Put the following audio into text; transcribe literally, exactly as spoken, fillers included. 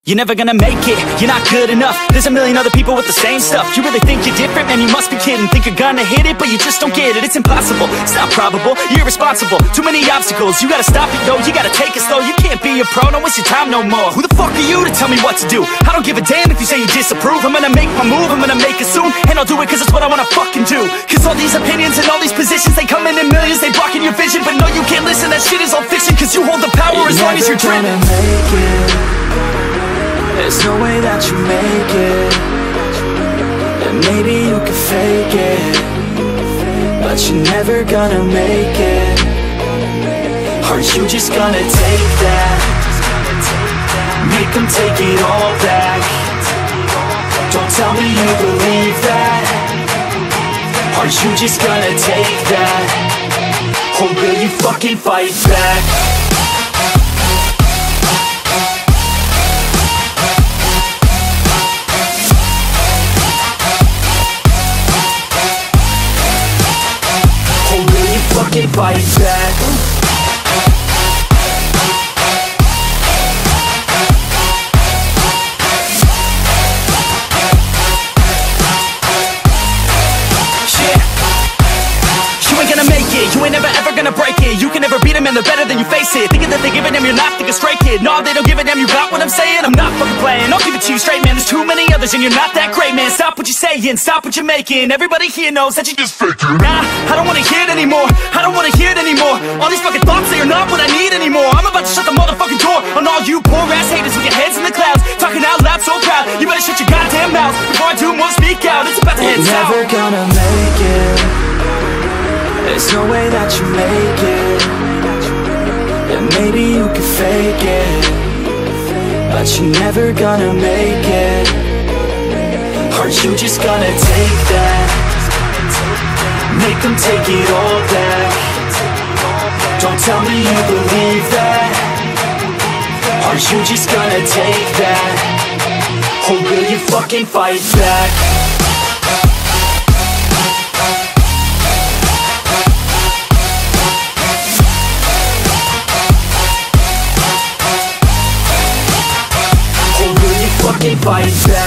You're never gonna make it, you're not good enough. There's a million other people with the same stuff. You really think you're different? Man, you must be kidding. Think you're gonna hit it, but you just don't get it. It's impossible, it's not probable, you're irresponsible. Too many obstacles, you gotta stop it, yo. You gotta take it slow, you can't be a pro. Don't waste your time no more. Who the fuck are you to tell me what to do? I don't give a damn if you say you disapprove. I'm gonna make my move, I'm gonna make it soon. And I'll do it cause it's what I wanna fucking do. Cause all these opinions and all these positions, they come in in millions, they blocking your vision. But no, you can't listen, that shit is all fiction. Cause you hold the power as long as you're dreaming. There's no way that you make it. And maybe you can fake it, but you're never gonna make it. Are you just gonna take that? Make them take it all back. Don't tell me you believe that. Are you just gonna take that? Or will you fucking fight back? Fucking fight back. Yeah. You ain't gonna make it, you ain't never ever gonna break it. You can never beat them and they're better than you, face it. Thinking that they give a damn, you're not, think a straight kid. No, they don't give a damn, you got what I'm saying? I'm not fucking playing, I'll give it to you straight, man. There's too many others and you're not that great, man. Stop what you're saying, stop what you're making. Everybody here knows that you just faking. Nah, I don't wanna hear it anymore, I don't wanna hear it anymore. All these fucking thoughts, they are not what I need anymore. I'm about to shut the motherfucking door on all you poor ass haters with your heads in the clouds, talking out loud so proud. You better shut your goddamn mouth before I do more speak out. It's about to head south. You're never gonna make it. There's no way that you make it. And maybe you can fake it, but you're never gonna make it. Are you just gonna take that? Make them take it all back. Don't tell me you believe that. Are you just gonna take that? Or will you fucking fight back? Fucking fight back.